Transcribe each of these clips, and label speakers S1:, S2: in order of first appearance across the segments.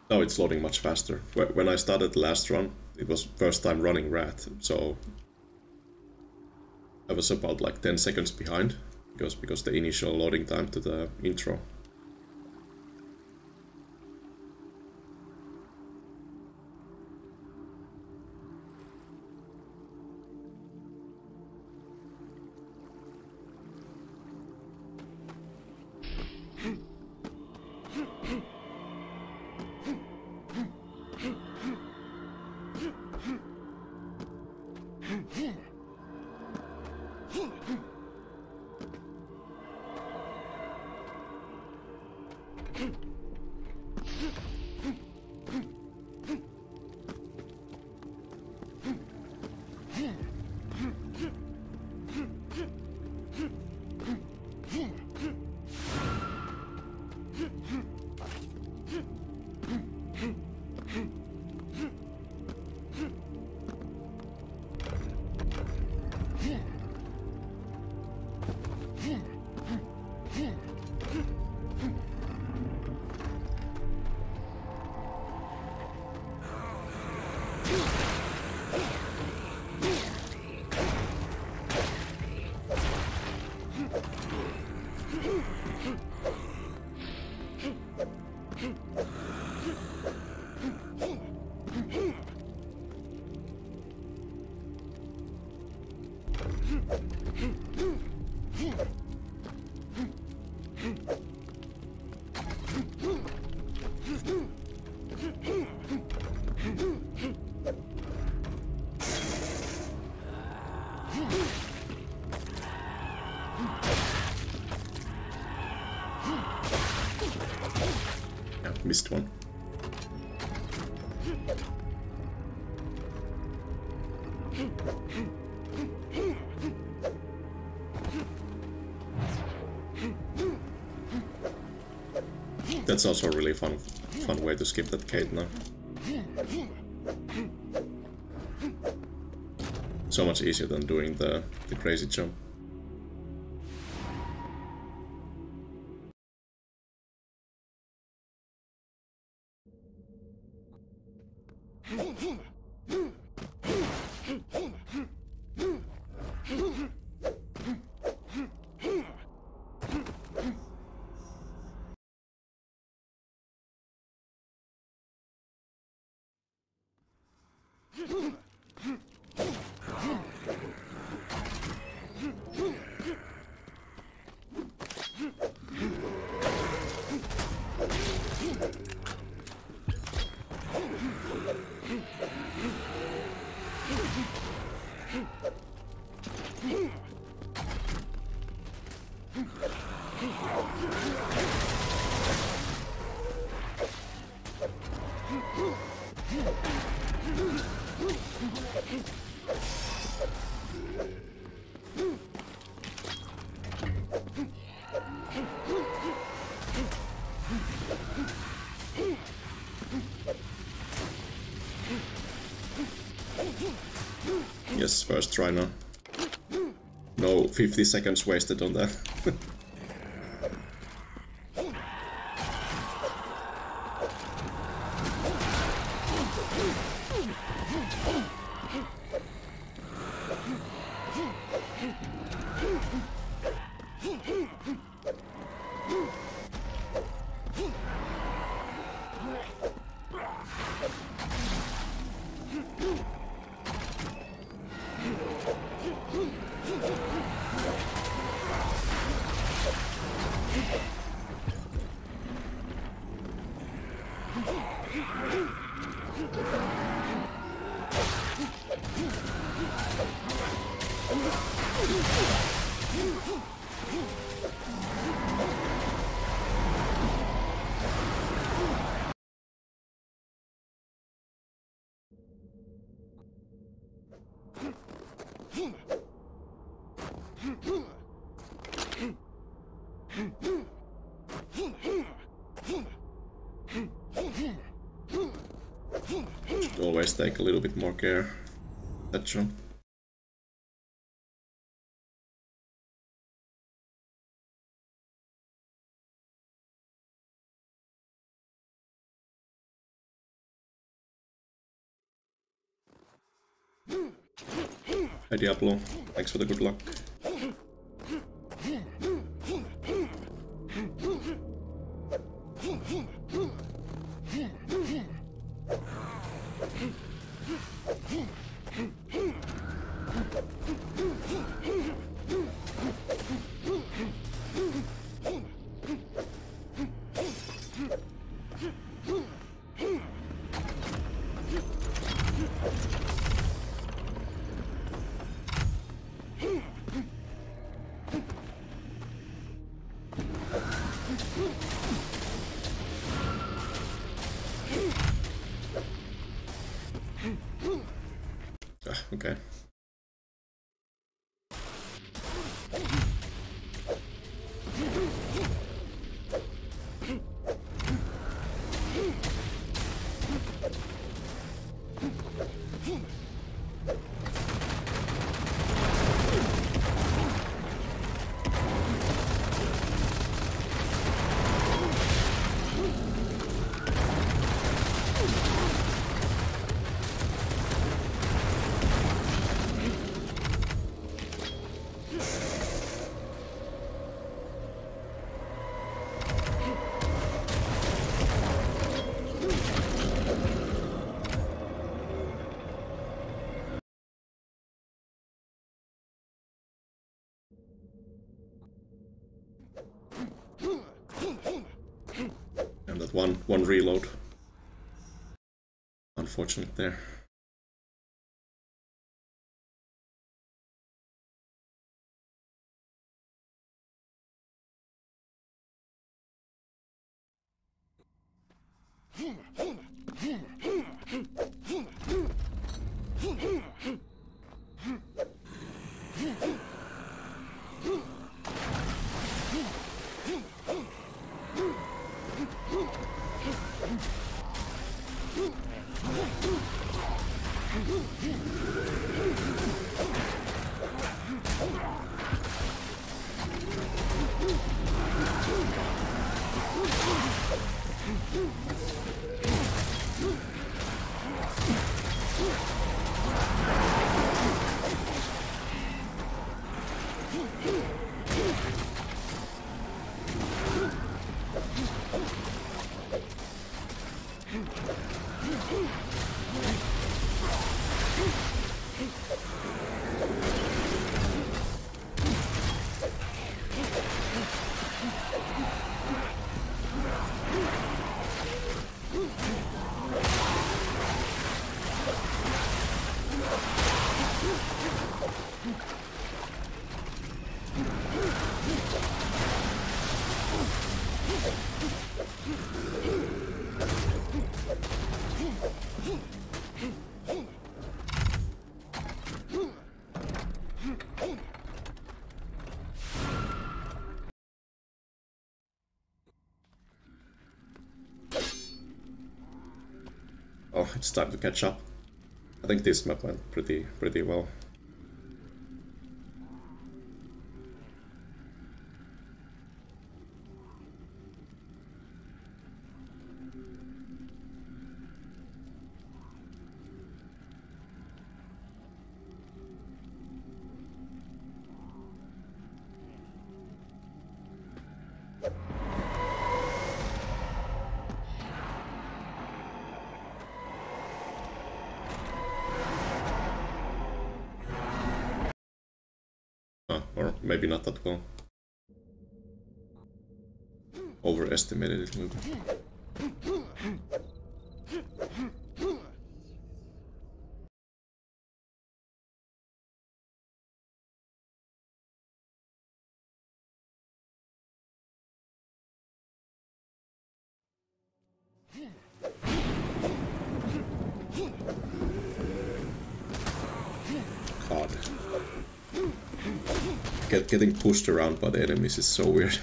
S1: Now it's loading much faster. When I started the last run, it was first time running Rat, so I was about like 10 seconds behind because the initial loading time to the intro. Missed one. That's also a really fun way to skip that gate now. So much easier than doing the crazy jump. Yes, first try now. No 50 seconds wasted on that. Should always take a little bit more care. That's true. Hi Diablo, thanks for the good luck. Okay. And that one reload. Unfortunate there. Oh, it's time to catch up. I think this map went pretty well. Or maybe not that well. Overestimated it maybe. God. Getting pushed around by the enemies is so weird.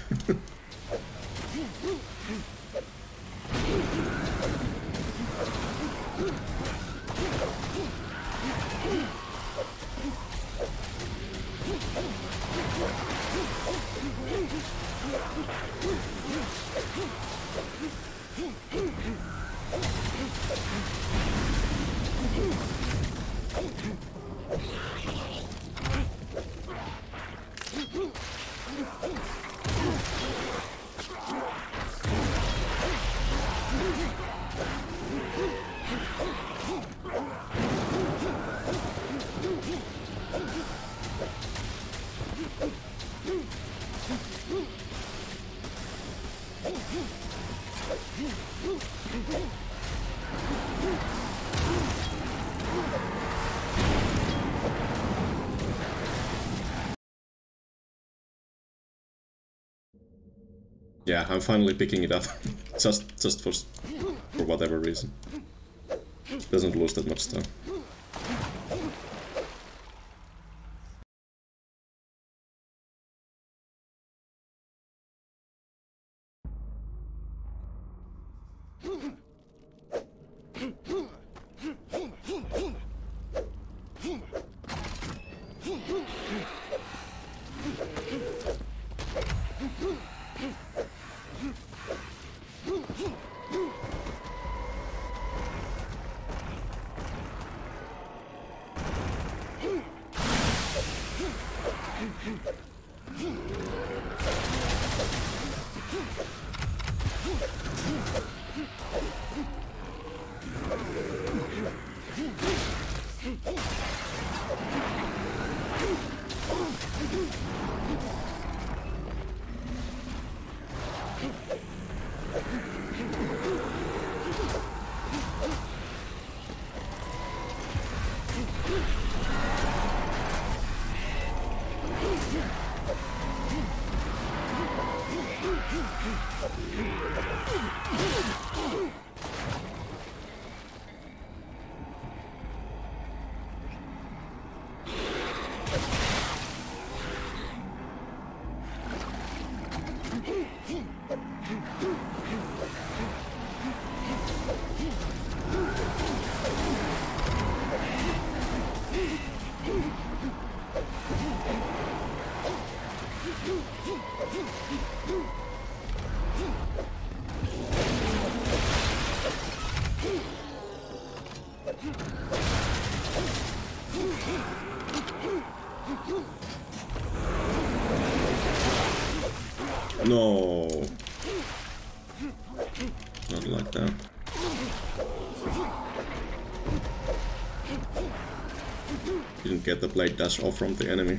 S1: Yeah, I'm finally picking it up. just for whatever reason. Doesn't lose that much time. No, not like that. Didn't get the blade dash off from the enemy.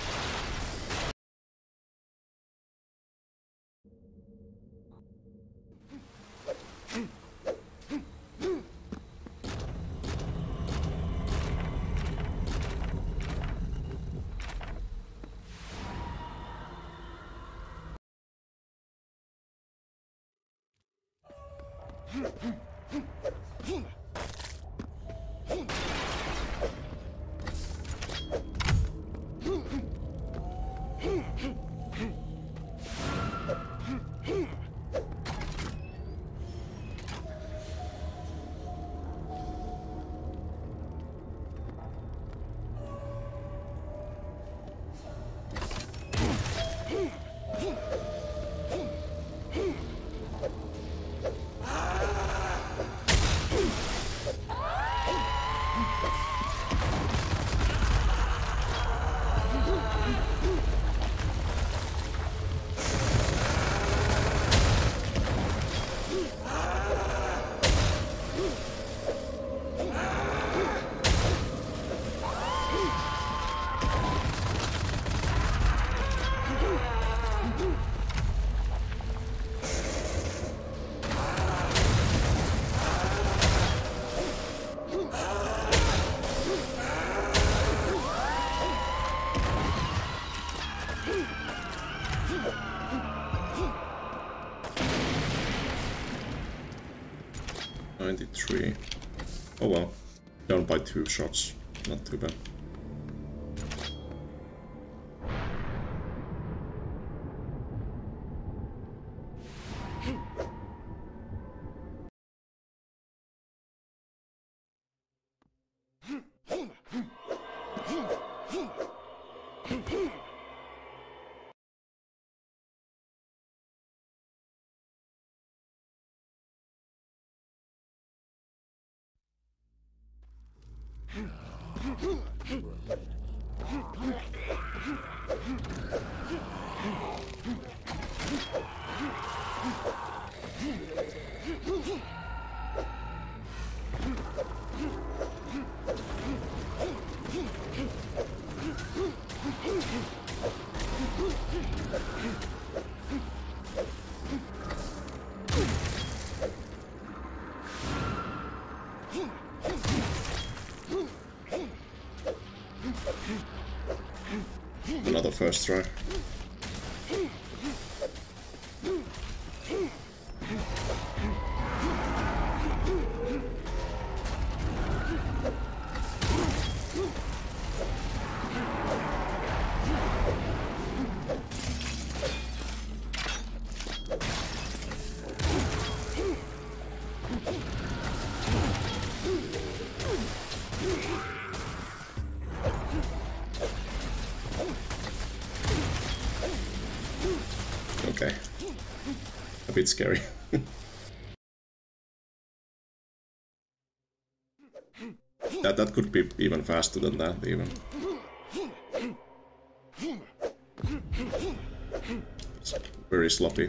S1: Oh well, down by 2 shots, not too bad. Another first try. Okay. A bit scary. That could be even faster than that, even. It's very sloppy.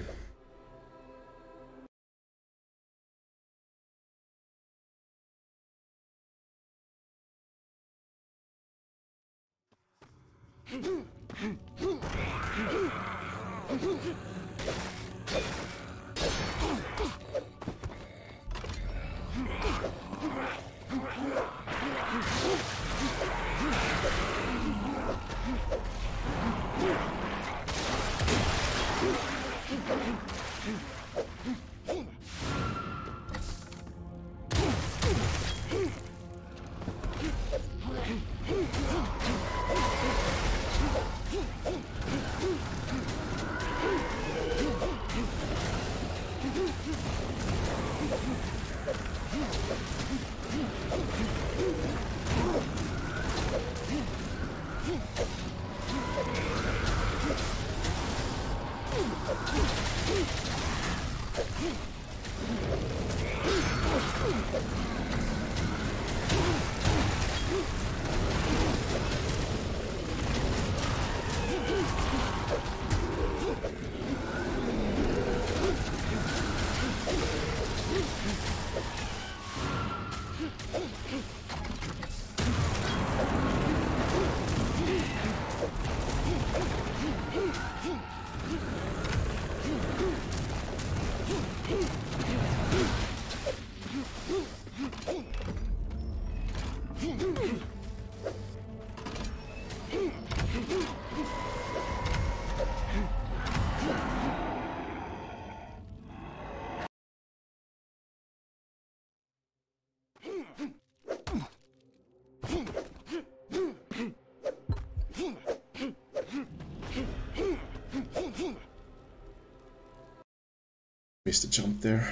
S1: Missed the jump there.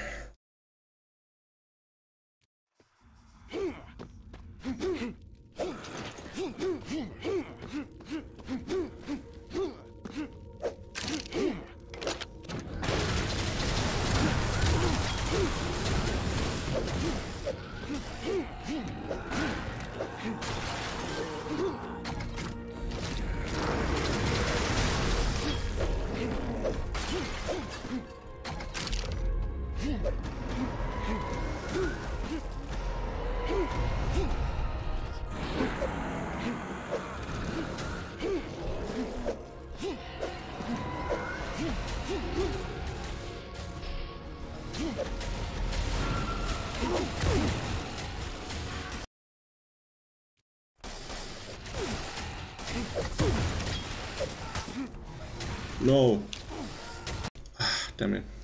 S1: No. Damn it.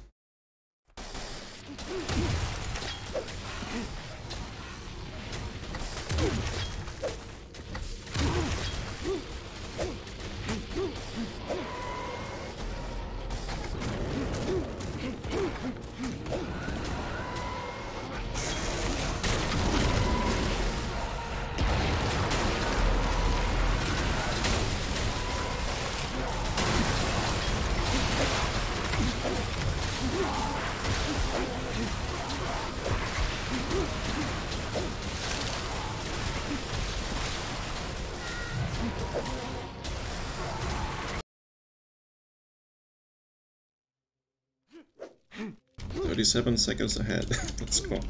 S1: Seven seconds ahead. Let's go.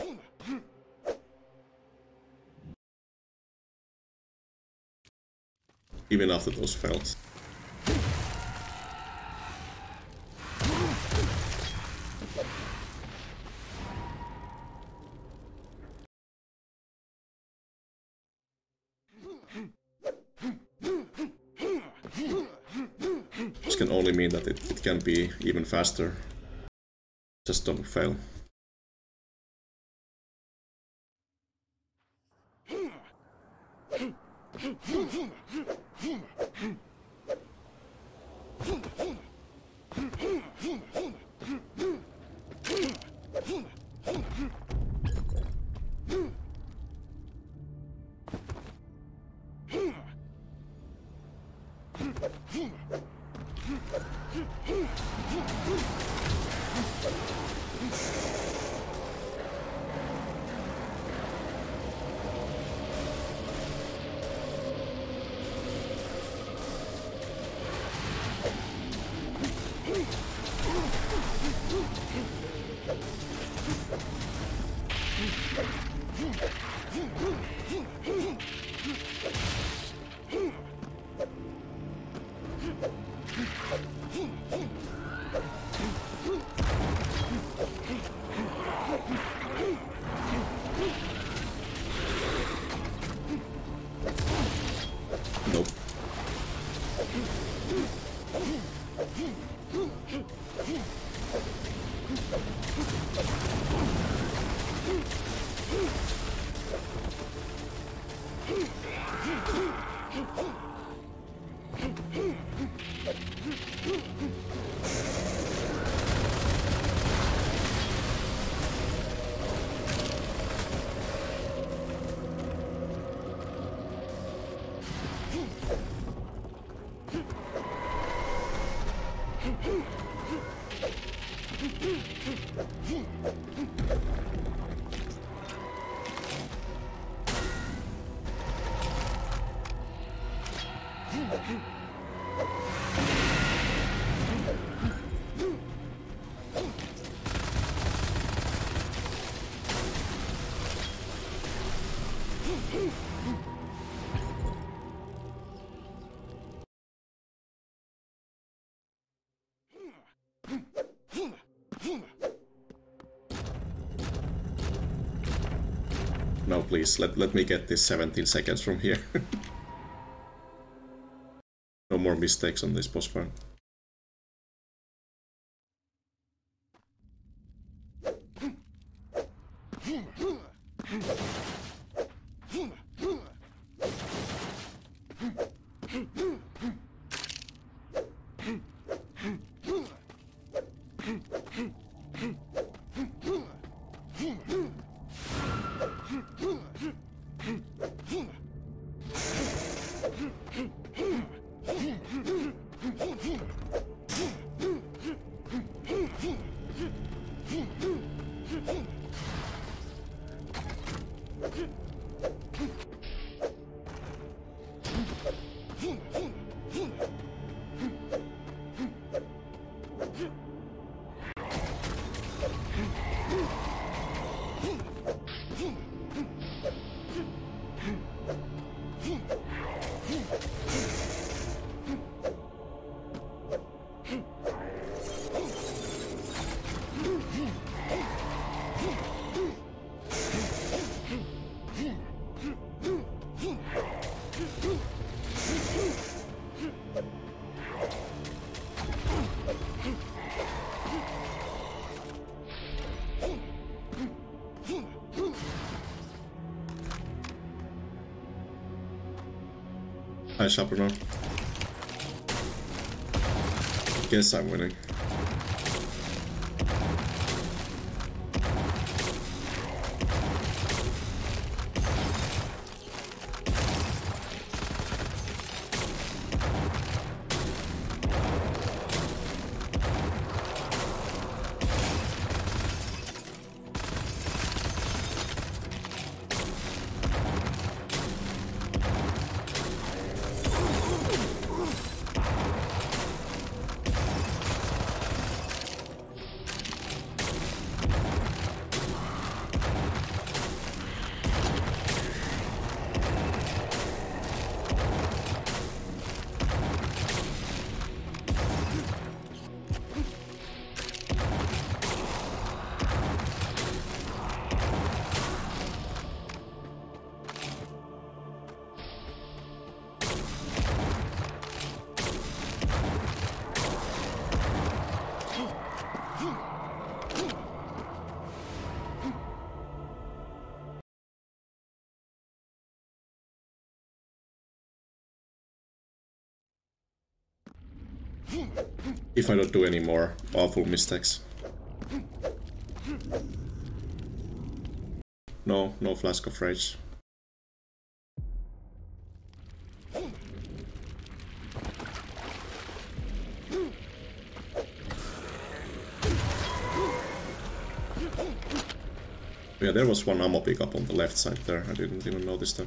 S1: Even after those fails. This can only mean that it can be even faster. Just don't fail. No, please, let me get this 17 seconds from here. No more mistakes on this boss fight. Hi, Chamburs. Guess I'm winning. If I don't do any more awful mistakes. No Flask of Rage. Yeah, there was one ammo pickup on the left side there. I didn't even notice that.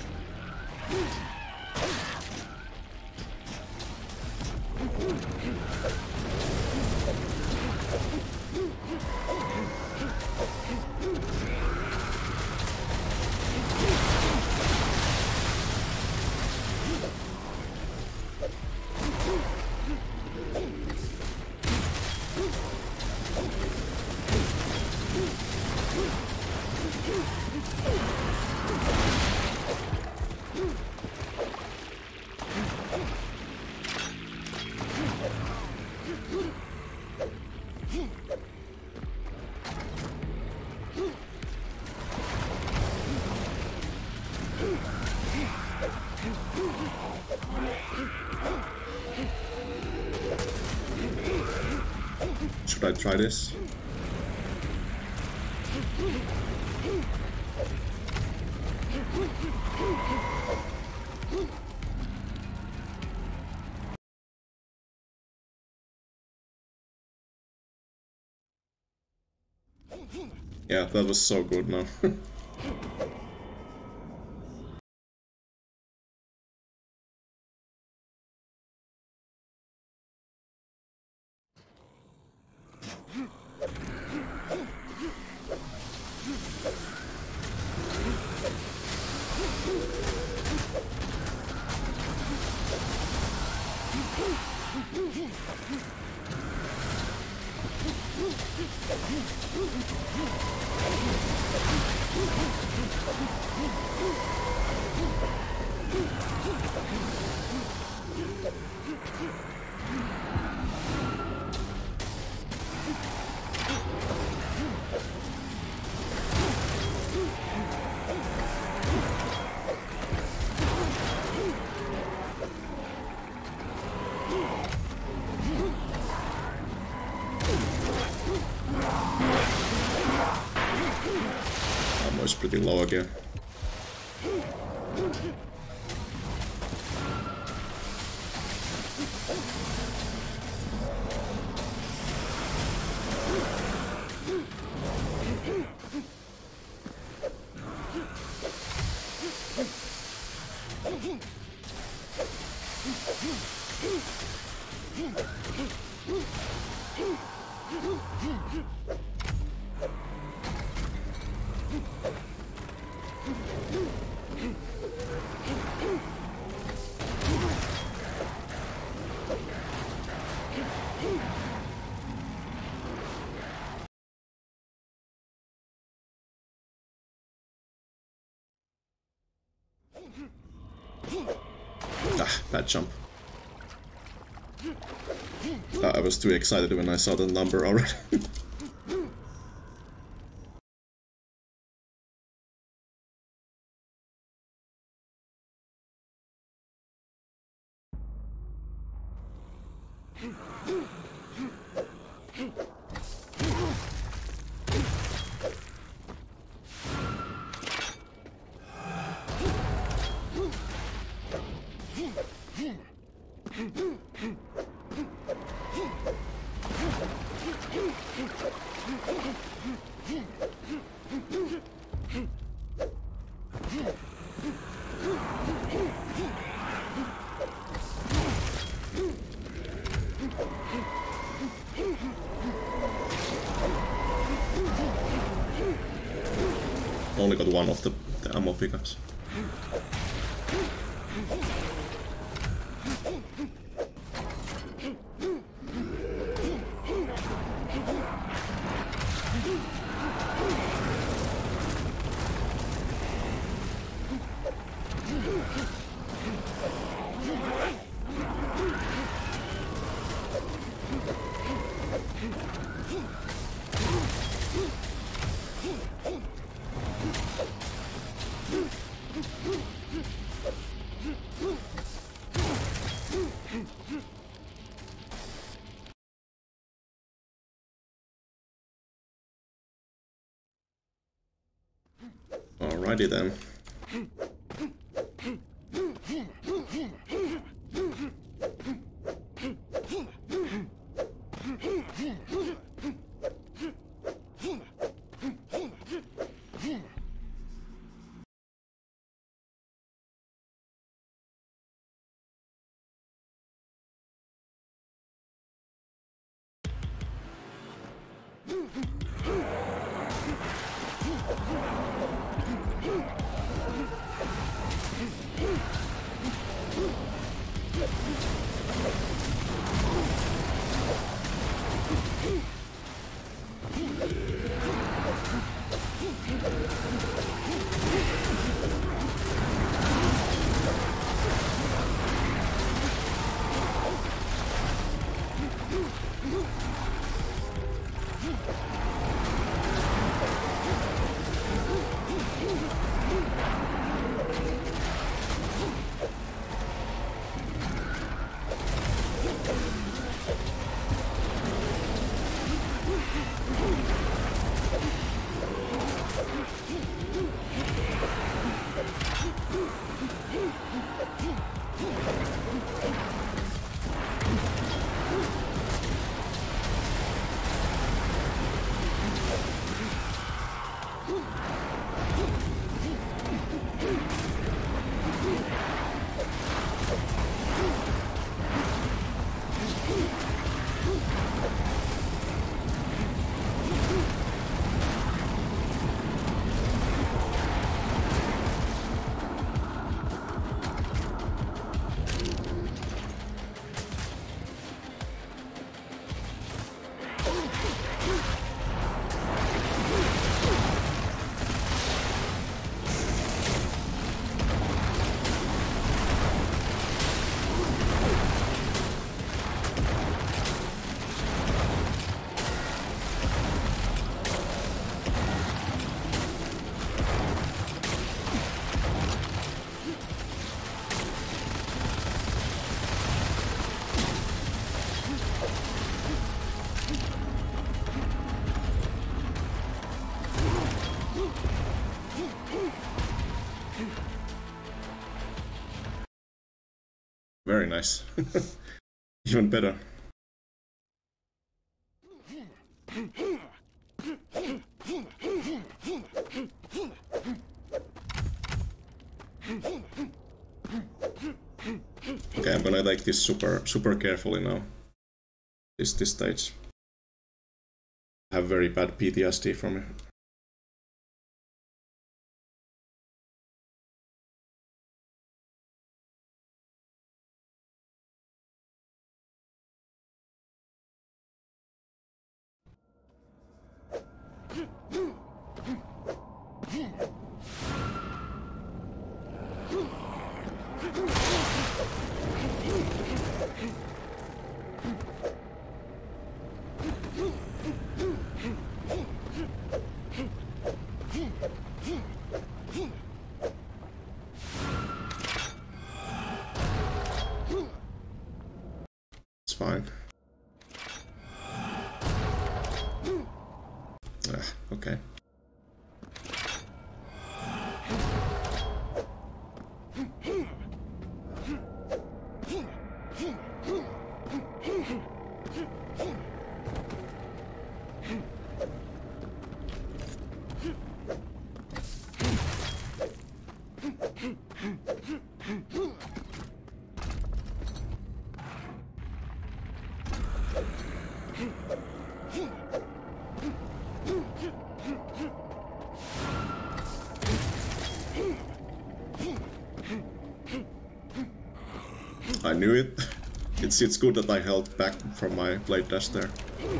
S1: Should I try this? Yeah, that was so good now. Ammo's pretty low again. Ah, bad jump. I was too excited when I saw the number already. Only got one of the ammo pickups. Alrighty then. Very nice. Even better. Okay, I'm gonna take this super carefully now. This stage. I have very bad PTSD from it. It's fine. Okay. I knew it. It's good that I held back from my blade dash there.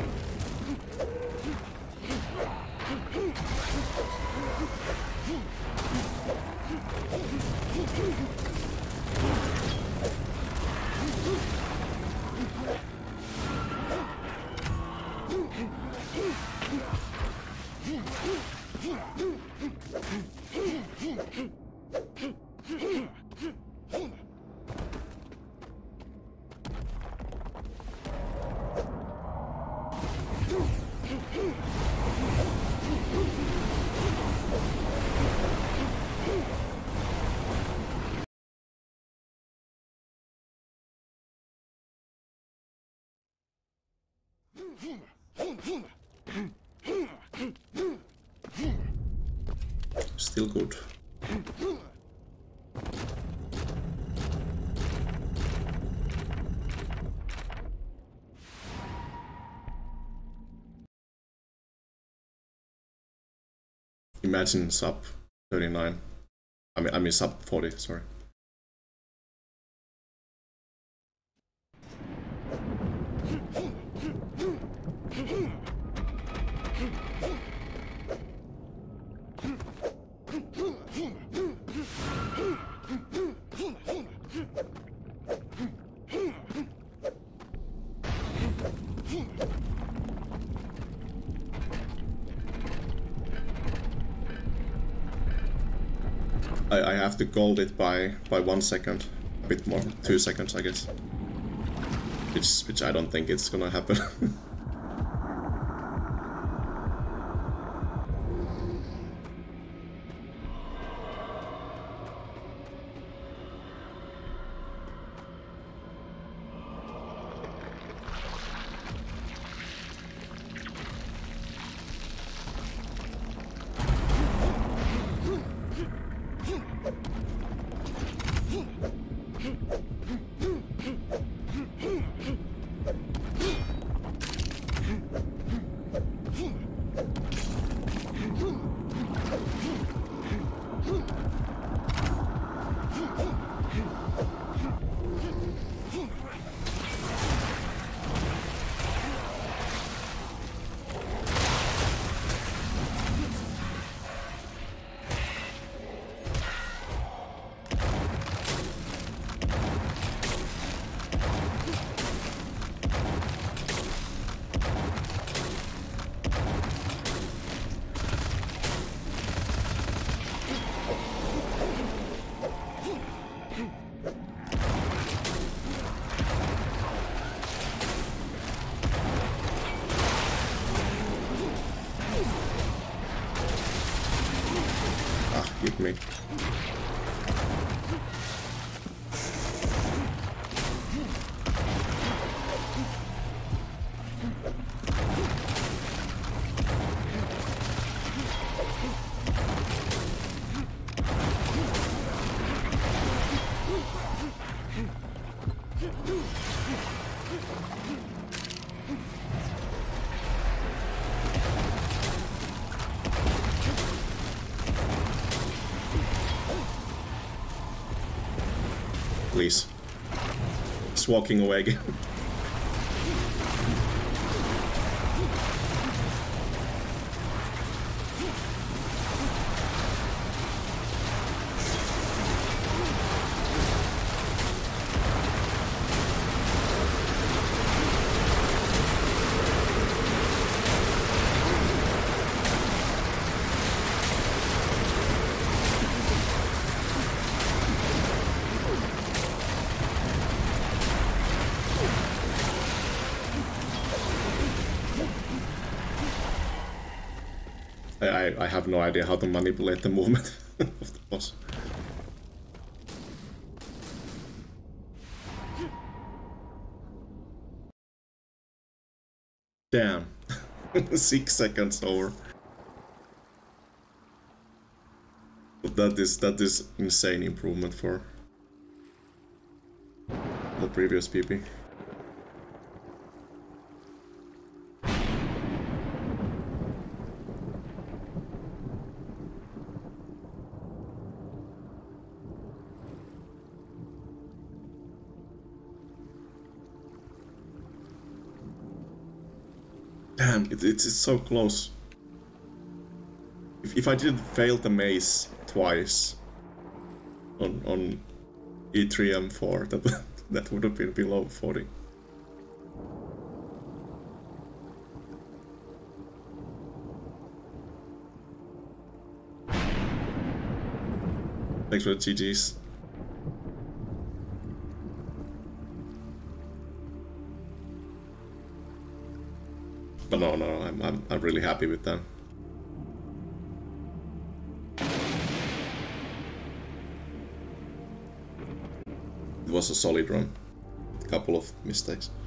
S1: Still good. Imagine sub 39. I mean sub 40, sorry. I have to gold it by 1 second, a bit more, 2 seconds I guess, which I don't think it's gonna happen. Hit me. please. He's walking away again. I have no idea how to manipulate the movement of the boss. Damn. 6 seconds over. But that is insane improvement for the previous PP. Damn, it's so close. If I didn't fail the maze twice on E3 M4, that would have been below 40. Thanks for the GGs. But no, I'm really happy with that. It was a solid run, a couple of mistakes.